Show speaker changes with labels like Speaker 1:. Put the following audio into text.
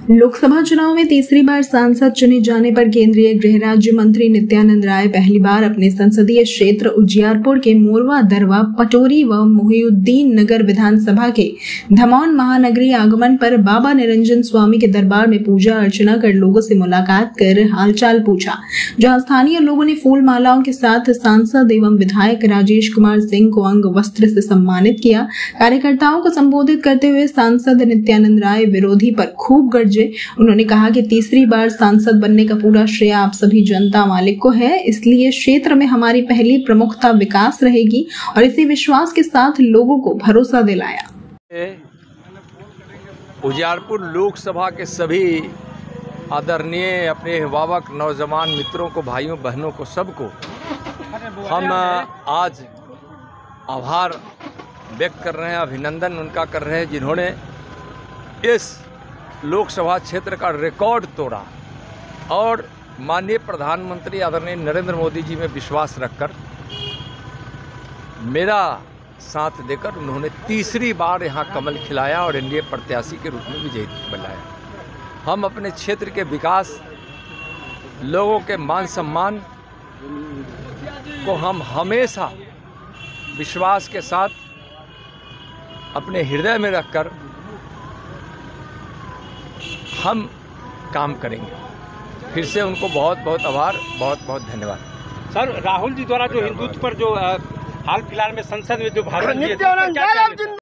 Speaker 1: लोकसभा चुनाव में तीसरी बार सांसद चुने जाने पर केंद्रीय गृह राज्य मंत्री नित्यानंद राय पहली बार अपने संसदीय क्षेत्र उजियारपुर के मोरवा दरवा पटोरी व मोहिउद्दीन नगर विधानसभा के धमौन महानगरी आगमन पर बाबा निरंजन स्वामी के दरबार में पूजा अर्चना कर लोगों से मुलाकात कर हालचाल पूछा, जहां स्थानीय लोगों ने फूल मालाओं के साथ सांसद एवं विधायक राजेश कुमार सिंह को अंग वस्त्र से सम्मानित किया। कार्यकर्ताओं को संबोधित करते हुए सांसद नित्यानंद राय विरोधी पर खूब गर्जे। उन्होंने कहा कि तीसरी बार सांसद बनने का पूरा श्रेय आप सभी जनता मालिक को है, इसलिए क्षेत्र में हमारी पहली प्रमुखता विकास रहेगी और इसी विश्वास के साथ लोगों को भरोसा दिलाया।
Speaker 2: उजियारपुर लोकसभा के सभी आदरणीय अपने अभिभावक नौजवान मित्रों को, भाइयों बहनों को, सबको हम आज आभार व्यक्त कर रहे हैं, अभिनंदन उनका कर रहे हैं जिन्होंने इस लोकसभा क्षेत्र का रिकॉर्ड तोड़ा और माननीय प्रधानमंत्री आदरणीय नरेंद्र मोदी जी में विश्वास रखकर मेरा साथ देकर उन्होंने तीसरी बार यहाँ कमल खिलाया और एनडीए प्रत्याशी के रूप में विजयी बनाया। हम अपने क्षेत्र के विकास, लोगों के मान सम्मान को हम हमेशा विश्वास के साथ अपने हृदय में रखकर हम काम करेंगे। फिर से उनको बहुत बहुत आभार, बहुत बहुत धन्यवाद।
Speaker 3: सर, राहुल जी द्वारा जो हिंदुत्व पर जो हाल फिलहाल में संसद में जो भाषण दिए